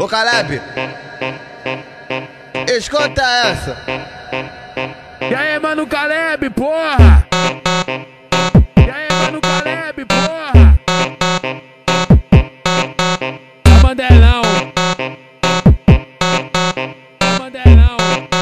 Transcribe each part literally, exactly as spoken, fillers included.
Ô Caleb, escuta essa. E aí, mano, Caleb, porra! E aí, mano, Caleb, porra! É Mandelão. É Mandelão.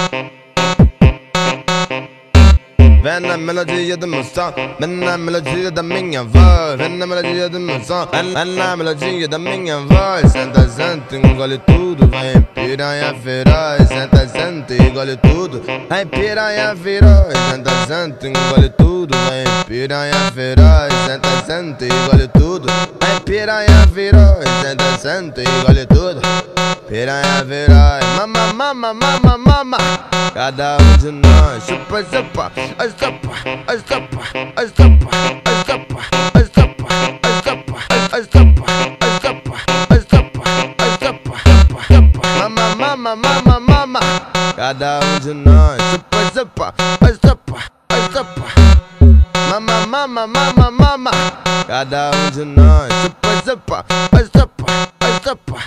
Vem na melodia do meu som, vem na melodia da minha voz. Vem na melodia do meu som, vem na melodia da minha voz. Senta, senta, engole tudo, vai piranha feroz. Senta, senta, engole tudo, vai piranha feroz. Senta, senta, engole tudo, vai piranha feroz. Senta, senta, engole tudo, vai piranha feroz. Senta, senta, engole tudo, piranha feroz. Mama, mama, mama, mama, cada um de nós chupa, chupa, ai chupa, ai chupa, ai chupa, ai chupa, ai chupa, ai chupa, ai chupa, ai chupa, ai chupa, ai chupa, chupa. Mama, mama, mama, mama, cada um de nós chupa, chupa, ai chupa, ai chupa. Mama, mama, mama, mama, cada um de nós chupa, chupa, ai chupa, ai chupa.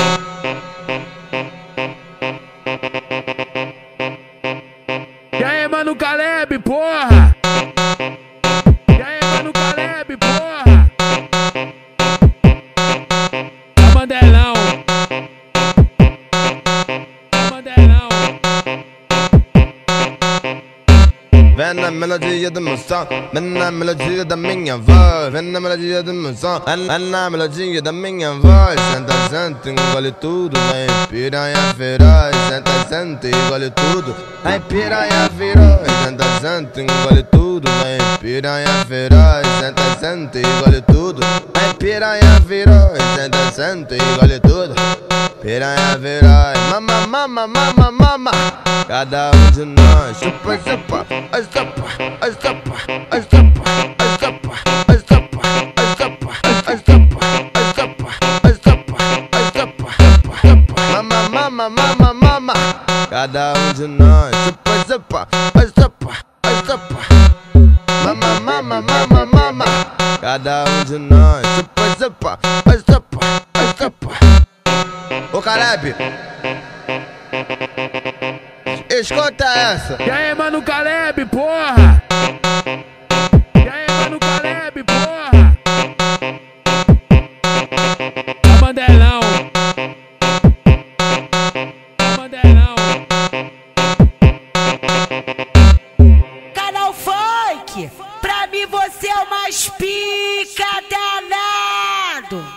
E aí, mano, Caleb, porra! E aí, mano, Caleb, porra! É Mandelão. É Mandelão. Vem na melodia do meu som, vem na melodia da minha voz. Vem na melodia do meu som, vem na melodia da minha voz. Senta, senta, engole tudo, vem piranha feroz. Senta, senta, engole tudo, vem piranha feroz. Senta, senta, engole tudo, vem piranha feroz. Senta, senta, engole tudo, vem piranha feroz. Senta, senta, engole tudo, piranha feroz. Mama, mama, mama, mama, cada um de nós chupa, chupa, ai chupa, ai chupa, ai chupa, ai chupa, ai chupa, ai chupa, ai chupa, ai chupa, ai chupa, ai chupa, chupa. Mama, mama, mama, mama, cada um de nós chupa, chupa, ai chupa, ai chupa. Mama, mama, mama, mama, cada um de nós chupa, chupa, ai chupa, ai chupa. Ô Caleb, escuta essa. E aí, mano, Caleb, porra! E aí, mano, Caleb, porra! É Mandelão. É Mandelão. Canal Funk, pra mim você é o mais pica danado.